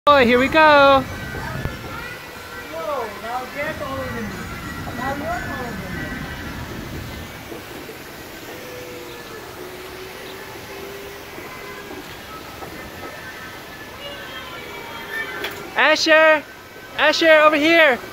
Boy, here we go. Whoa, now they're taller than me. Now you're taller than me. Asher! Asher, over here!